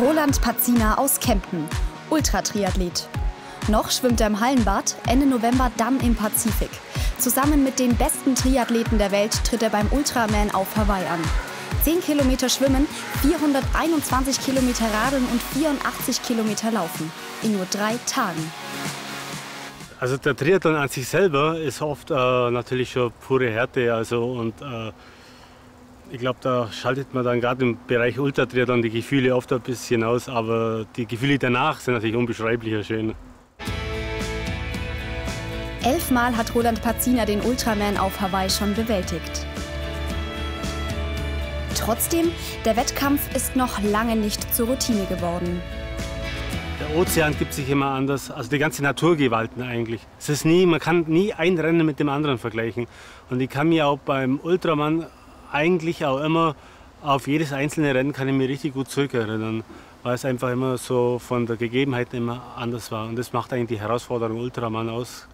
Roland Pazina aus Kempten, Ultratriathlet. Noch schwimmt er im Hallenbad, Ende November dann im Pazifik. Zusammen mit den besten Triathleten der Welt tritt er beim Ultraman auf Hawaii an. 10 Kilometer schwimmen, 421 Kilometer radeln und 84 Kilometer laufen. In nur 3 Tagen. Also der Triathlon an sich selber ist oft natürlich schon pure Härte. Ich glaube, da schaltet man dann gerade im Bereich Ultratriathlon die Gefühle oft ein bisschen aus. Aber die Gefühle danach sind natürlich unbeschreiblicher schön. 11-mal hat Roland Pazina den Ultraman auf Hawaii schon bewältigt. Trotzdem, der Wettkampf ist noch lange nicht zur Routine geworden. Der Ozean gibt sich immer anders, also die ganze Naturgewalten eigentlich. Man kann nie ein Rennen mit dem anderen vergleichen. Und ich kann mir auch beim Ultraman eigentlich auch immer auf jedes einzelne Rennen kann ich mich richtig gut zurückerinnern, weil es einfach immer so von der Gegebenheit immer anders war. Und das macht eigentlich die Herausforderung Ultraman aus.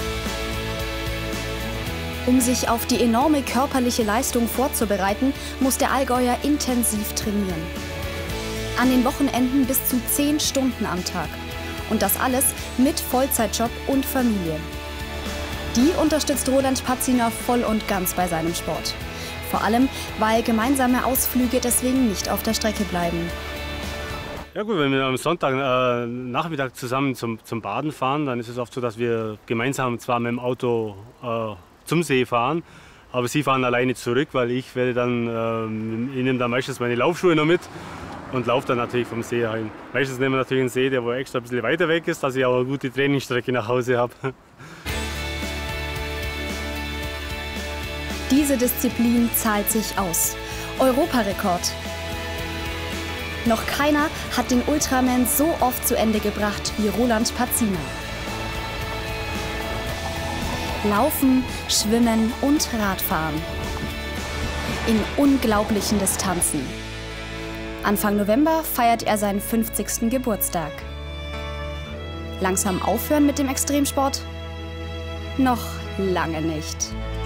Um sich auf die enorme körperliche Leistung vorzubereiten, muss der Allgäuer intensiv trainieren. An den Wochenenden bis zu 10 Stunden am Tag. Und das alles mit Vollzeitjob und Familie. Die unterstützt Roland Pazina voll und ganz bei seinem Sport. Vor allem, weil gemeinsame Ausflüge deswegen nicht auf der Strecke bleiben. Ja gut, wenn wir am Sonntag Nachmittag zusammen zum Baden fahren, dann ist es oft so, dass wir gemeinsam zwar mit dem Auto zum See fahren, aber sie fahren alleine zurück, weil ich nehme dann meistens meine Laufschuhe noch mit und laufe dann natürlich vom See heim. Meistens nehmen wir natürlich einen See, der wo extra ein bisschen weiter weg ist, dass ich auch eine gute Trainingsstrecke nach Hause habe. Diese Disziplin zahlt sich aus. Europarekord. Noch keiner hat den Ultraman so oft zu Ende gebracht wie Roland Pazina. Laufen, Schwimmen und Radfahren. In unglaublichen Distanzen. Anfang November feiert er seinen 50. Geburtstag. Langsam aufhören mit dem Extremsport? Noch lange nicht.